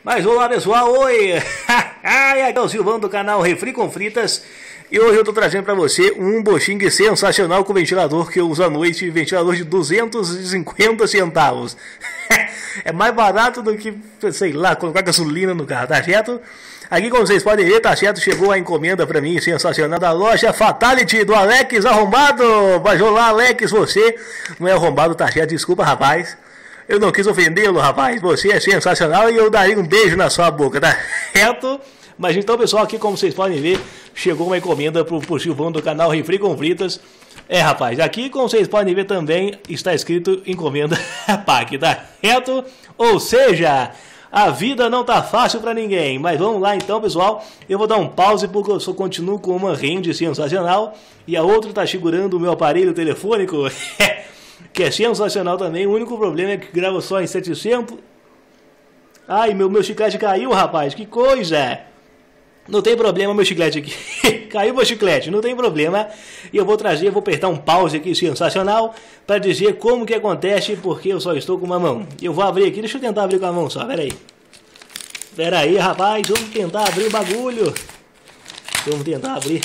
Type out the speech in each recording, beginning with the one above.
Mas olá pessoal, oi! Aqui é o Silvão do canal Refri com Fritas. E hoje eu tô trazendo pra você um unboxing sensacional com ventilador que eu uso à noite. Ventilador de 250 centavos. É mais barato do que, sei lá, colocar gasolina no carro, tá certo? Aqui, como vocês podem ver, tá certo, chegou a encomenda pra mim, sensacional, da loja Fatality, do Alex Arrombado. Vai lá, Alex, você não é arrombado, tá certo? Desculpa, rapaz. Eu não quis ofendê-lo, rapaz. Você é sensacional e eu daria um beijo na sua boca, tá certo? Mas então, pessoal, aqui como vocês podem ver, chegou uma encomenda pro Silvão do canal Refri com Fritas. É, rapaz, aqui como vocês podem ver também está escrito encomenda PAC, tá certo? Ou seja, a vida não tá fácil pra ninguém. Mas vamos lá então, pessoal. Eu vou dar um pause porque eu só continuo com uma rende sensacional e a outra tá segurando o meu aparelho telefônico. Que é sensacional também. O único problema é que grava só em 700. Ai, meu chiclete caiu, rapaz. Que coisa. Não tem problema, meu chiclete aqui. Caiu meu chiclete, não tem problema. E eu vou apertar um pause aqui sensacional para dizer como que acontece, porque eu só estou com uma mão. Eu vou abrir aqui, deixa eu tentar abrir com a mão só, pera aí. Pera aí, rapaz, vamos tentar abrir o bagulho. Vamos tentar abrir.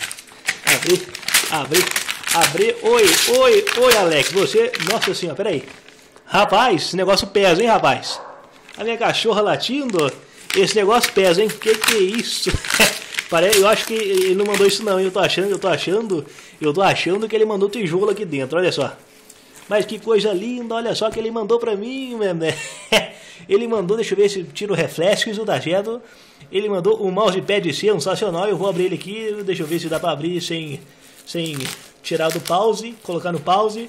Abrir. Oi, Alex, você... Nossa senhora, pera aí. Rapaz, esse negócio pesa, hein, rapaz? A minha cachorra latindo... Esse negócio pesa, hein? Que é isso? Eu acho que ele não mandou isso não, hein? Eu tô achando que ele mandou tijolo aqui dentro, olha só. Mas que coisa linda, olha só que ele mandou pra mim, né? Ele mandou, deixa eu ver se tira o reflexo da Jeto. Ele mandou um mousepad sensacional, eu vou abrir ele aqui, deixa eu ver se dá pra abrir sem tirar do pause, colocar no pause.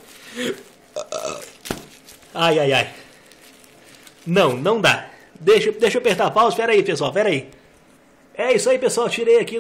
Ai. Não dá. Deixa eu apertar a pause, espera aí, pessoal, espera aí. É isso aí, pessoal, tirei aqui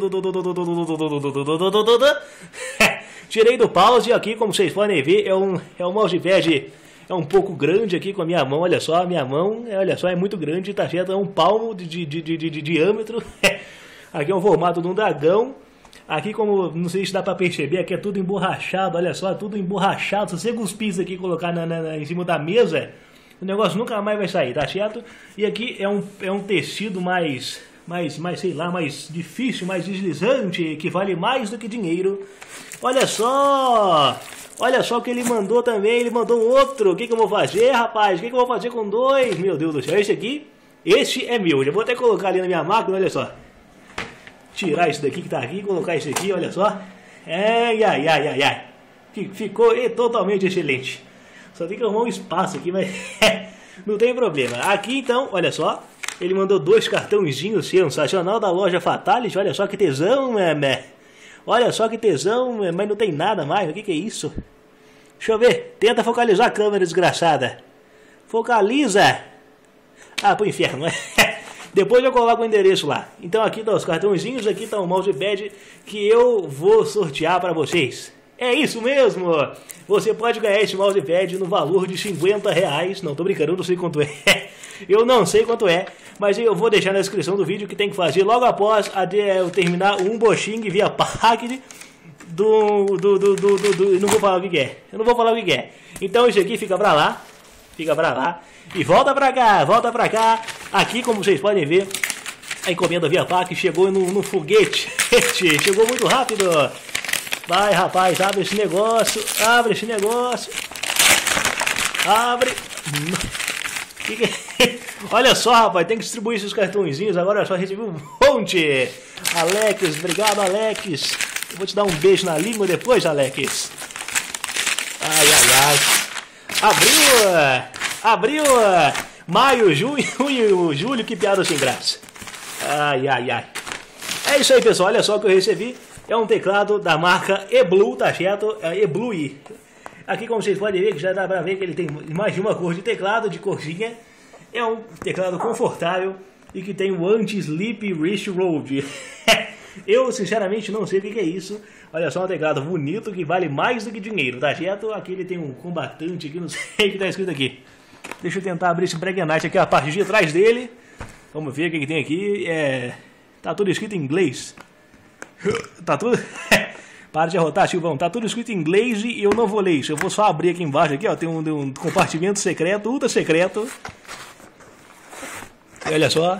tirei do pause aqui, como vocês podem ver, é um mousepad, é um pouco grande aqui com a minha mão, olha só, a minha mão, olha só, é muito grande, tá certo, é um palmo de diâmetro. Aqui é um formato de um dragão. Aqui, como não sei se dá pra perceber, aqui é tudo emborrachado, olha só, tudo emborrachado. Se você cuspir isso aqui e colocar em cima da mesa, o negócio nunca mais vai sair, tá certo? E aqui é um tecido mais, sei lá, mais difícil, mais deslizante, que vale mais do que dinheiro. Olha só o que ele mandou também, ele mandou outro. O que eu vou fazer, rapaz? O que eu vou fazer com dois? Meu Deus do céu, esse é meu. Já vou até colocar ali na minha máquina, olha só. Tirar isso daqui que tá aqui, colocar isso aqui, olha só. Ai. Ficou totalmente excelente. Só tem que arrumar um espaço aqui, mas não tem problema. Aqui então, olha só, ele mandou dois cartãozinhos sensacional da loja Fatality. Olha só que tesão, olha só que tesão, mas não tem nada mais. O que é isso? Deixa eu ver, tenta focalizar a câmera, desgraçada. Focaliza. Ah, pro inferno, Depois eu coloco o endereço lá. Então aqui estão os cartãozinhos, aqui está o mousepad que eu vou sortear para vocês. É isso mesmo! Você pode ganhar esse mousepad no valor de R$50. Não, tô brincando, eu não sei quanto é. Eu não sei quanto é, mas eu vou deixar na descrição do vídeo que tem que fazer logo após eu terminar o unboxing via PAC não vou falar o que é. Eu não vou falar o que é. Então isso aqui fica pra lá. E volta pra cá. Aqui, como vocês podem ver, a encomenda via PAC chegou no foguete. Chegou muito rápido. Vai, rapaz, abre esse negócio. Abre. Olha só, rapaz, tem que distribuir esses cartõezinhos. Agora eu só recebi um monte. Alex, obrigado, Alex. Eu vou te dar um beijo na língua depois, Alex. Ai. Abril. Maio, junho, julho, que piada sem graça. Ai. É isso aí, pessoal, olha só o que eu recebi. É um teclado da marca eBlue, tá certo? É eBlue. Aqui, como vocês podem ver, que já dá pra ver que ele tem mais de uma cor de teclado, de corzinha. É um teclado confortável e que tem o Anti-Sleep Wrist Road. Eu, sinceramente, não sei o que é isso. Olha só, um teclado bonito que vale mais do que dinheiro, tá certo? Aqui ele tem um combatante aqui, não sei o que tá escrito aqui. Deixa eu tentar abrir esse Pregnite aqui, a parte de trás dele. Vamos ver o que tem aqui. Tá tudo escrito em inglês. Tá tudo... Para de arrotar, Silvão. Tá tudo escrito em inglês e eu não vou ler isso. Eu vou só abrir aqui embaixo, aqui, ó. Tem um compartimento secreto, ultra secreto. E olha só.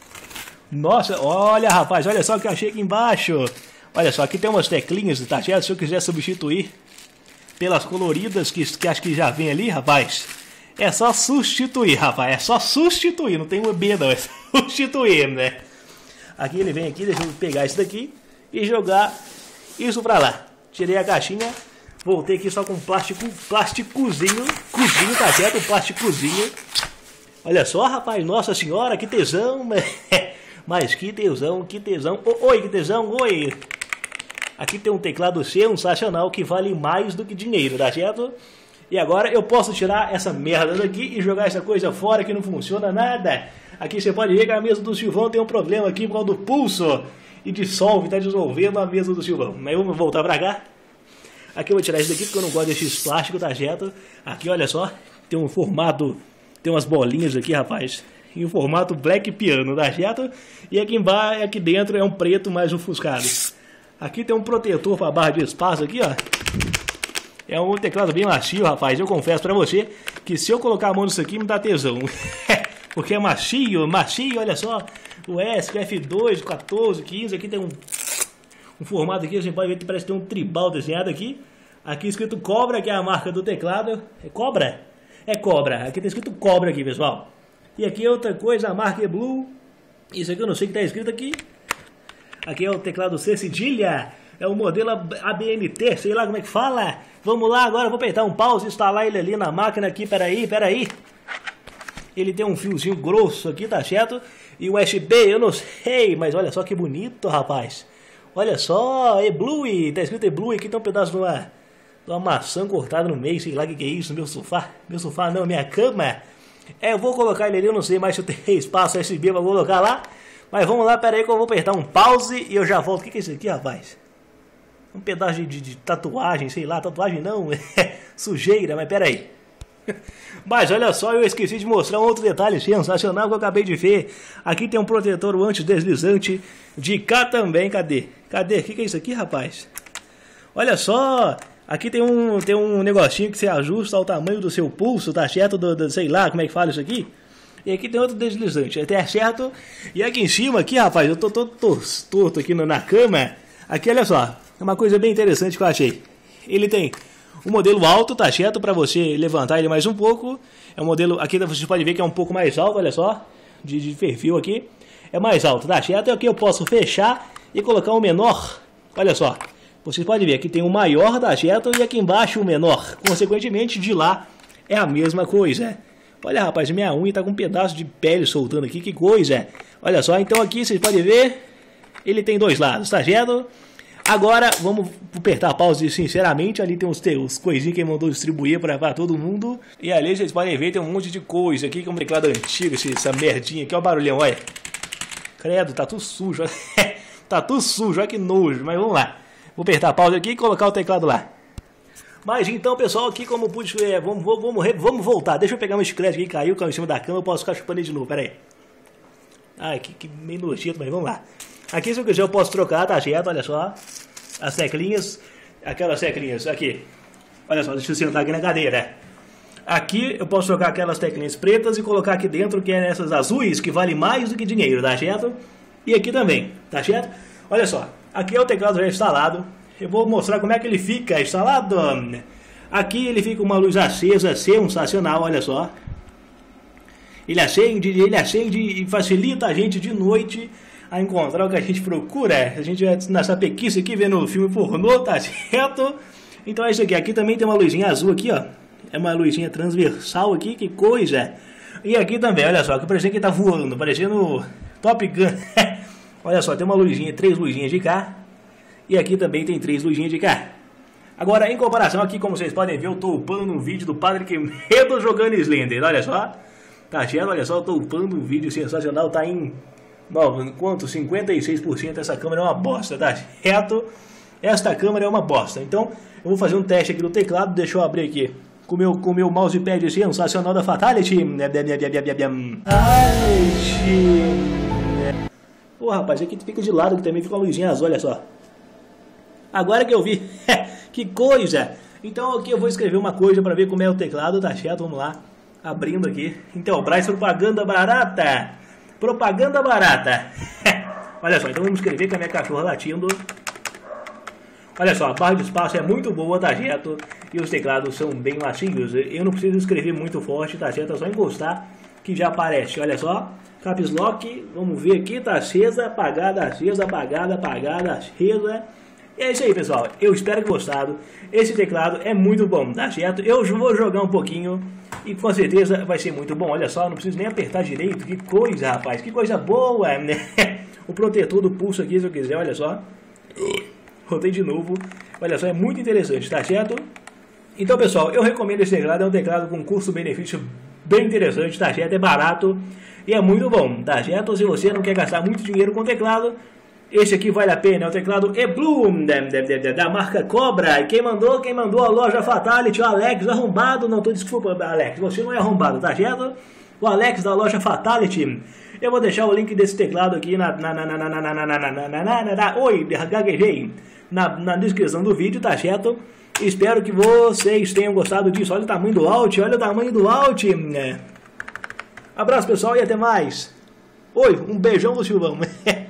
Nossa, olha rapaz, olha só o que eu achei aqui embaixo. Olha só, aqui tem umas teclinhas, tá certo? Se eu quiser substituir pelas coloridas que acho que já vem ali, rapaz, é só substituir, rapaz, é só substituir, não tem um B não, é substituir, né? Aqui ele vem aqui, deixa eu pegar isso daqui e jogar isso pra lá. Tirei a caixinha, voltei aqui só com plásticozinho, tá certo? Um plásticozinho. Olha só, rapaz, nossa senhora, que tesão, mas que tesão, que tesão. Oi, que tesão, oi. Aqui tem um teclado sensacional que vale mais do que dinheiro, tá certo? E agora eu posso tirar essa merda daqui e jogar essa coisa fora que não funciona nada. Aqui você pode ver que a mesa do Silvão tem um problema aqui por causa do pulso. E dissolve, tá dissolvendo a mesa do Silvão. Mas vamos voltar pra cá. Aqui eu vou tirar isso daqui porque eu não gosto desses plásticos, tá certo? Aqui, olha só, tem um formato, tem umas bolinhas aqui, rapaz. Em formato black piano, tá certo? E aqui embaixo, aqui dentro é um preto mais ofuscado. Aqui tem um protetor para barra de espaço aqui, ó. É um teclado bem macio, rapaz. Eu confesso para você que se eu colocar a mão nisso aqui me dá tesão. Porque é macio, olha só. O ESC, F2, 14, 15. Aqui tem um formato aqui, você pode ver que parece que tem um tribal desenhado aqui. Aqui escrito Cobra, que é a marca do teclado. É Cobra? É Cobra. Aqui tem escrito Cobra aqui, pessoal. E aqui outra coisa, a marca é Blue. Isso aqui eu não sei o que está escrito aqui. Aqui é o teclado C cedilha, é o modelo ABNT, sei lá como é que fala. Vamos lá, agora eu vou apertar um pause e instalar ele ali na máquina aqui, peraí. Ele tem um fiozinho grosso aqui, tá certo? E o USB, eu não sei, mas olha só que bonito, rapaz. Olha só, é Blue, tá escrito Blue, aqui tem um pedaço de uma maçã cortada no meio, sei lá o que é isso, meu sofá. Meu sofá não, minha cama. Eu vou colocar ele ali, eu não sei mais se eu tenho espaço USB pra colocar lá. Mas vamos lá, pera aí que eu vou apertar um pause e eu já volto. O que é isso aqui, rapaz? Um pedaço de tatuagem, sei lá, tatuagem não, sujeira, mas pera aí. Mas olha só, eu esqueci de mostrar um outro detalhe sensacional que eu acabei de ver. Aqui tem um protetor antideslizante de cá também, cadê? O que é isso aqui, rapaz? Olha só, aqui tem um negocinho que você ajusta ao tamanho do seu pulso, tá certo? Sei lá, como é que fala isso aqui? E aqui tem outro deslizante, até certo. E aqui em cima, aqui, rapaz, eu tô todo torto aqui na cama. Aqui, olha só, é uma coisa bem interessante que eu achei. Ele tem um modelo alto, tá certo? Para você levantar ele mais um pouco. É um modelo, aqui você pode ver que é um pouco mais alto, olha só. De perfil aqui. É mais alto, tá certo? E aqui eu posso fechar e colocar um menor. Olha só, vocês podem ver, aqui tem o maior, tá certo? E aqui embaixo o menor. Consequentemente, de lá é a mesma coisa. Olha, rapaz, minha unha tá com um pedaço de pele soltando aqui, que coisa. Olha só, então aqui vocês podem ver, ele tem dois lados, tá certo? Agora, vamos apertar a pause, sinceramente, ali tem os coisinhos que ele mandou distribuir pra todo mundo. E ali vocês podem ver, tem um monte de coisa aqui, que é um teclado antigo, essa merdinha aqui, olha o barulhão, olha. Credo, tá tudo sujo, tá tudo sujo, olha que nojo, mas vamos lá. Vou apertar a pause aqui e colocar o teclado lá. Mas então, pessoal, aqui como pude, vamos voltar. Deixa eu pegar meu chiclete aqui, caiu em cima da cama, eu posso ficar chupando ele de novo, pera aí. Ai, que meio nojento, mas vamos lá. Aqui, se eu quiser, eu posso trocar, tá certo? Olha só, as teclinhas, aquelas teclinhas, aqui. Olha só, deixa eu sentar aqui na cadeira. Aqui eu posso trocar aquelas teclinhas pretas e colocar aqui dentro, que é nessas azuis, que vale mais do que dinheiro, tá certo? E aqui também, tá certo? Olha só, aqui é o teclado já instalado. Eu vou mostrar como é que ele fica instalado. Aqui ele fica com uma luz acesa, sensacional, olha só. Ele acende e facilita a gente de noite a encontrar o que a gente procura. A gente vai nessa pequice aqui vendo o filme pornô, tá certo? Então é isso aqui. Aqui também tem uma luzinha azul aqui, ó. É uma luzinha transversal aqui, que coisa. E aqui também, olha só, que parece que tá voando, parecendo Top Gun. Olha só, tem uma luzinha, 3 luzinhas de cá. E aqui também tem 3 luzinhas de cá. Agora, em comparação aqui, como vocês podem ver, eu tô upando um vídeo do Patrick Medo jogando Slender. Olha só. Tá certo? Olha só, eu tô upando um vídeo sensacional. Tá em... quanto? 56%. Essa câmera é uma bosta, tá certo? Esta câmera é uma bosta. Então, eu vou fazer um teste aqui do teclado. Deixa eu abrir aqui. Com o meu mousepad sensacional da Fatality. Pô, rapaz, aqui fica de lado que também fica uma luzinha azul, olha só. Agora que eu vi, que coisa! Então aqui eu vou escrever uma coisa para ver como é o teclado, tá certo? Vamos lá, abrindo aqui. Então, Braz propaganda barata. Propaganda barata. Olha só, então vamos escrever com a minha cachorra latindo. Olha só, a barra de espaço é muito boa, tá certo? E os teclados são bem macios. Eu não preciso escrever muito forte, tá certo? É só encostar que já aparece. Olha só, Caps Lock, vamos ver aqui, tá acesa, apagada, acesa, apagada, apagada, acesa. E é isso aí, pessoal. Eu espero que gostado. Esse teclado é muito bom, tá certo? Eu vou jogar um pouquinho e com certeza vai ser muito bom. Olha só, não preciso nem apertar direito. Que coisa, rapaz, que coisa boa, né? O protetor do pulso aqui, se eu quiser, olha só. Rodei de novo. Olha só, é muito interessante, tá certo? Então, pessoal, eu recomendo esse teclado. É um teclado com custo-benefício bem interessante, tá certo? É barato e é muito bom, tá certo? Se você não quer gastar muito dinheiro com teclado, esse aqui vale a pena. É o teclado eBlue da marca Cobra. E quem mandou a loja Fatality, o Alex, arrombado. Não, tô desculpa, Alex, você não é arrombado, tá certo? O Alex da loja Fatality. Eu vou deixar o link desse teclado aqui oi, gaguejei. Na descrição do vídeo, tá certo? Espero que vocês tenham gostado disso. Olha o tamanho do Alt, olha o tamanho do Alt. Abraço, pessoal, e até mais. Oi, um beijão do Silvão.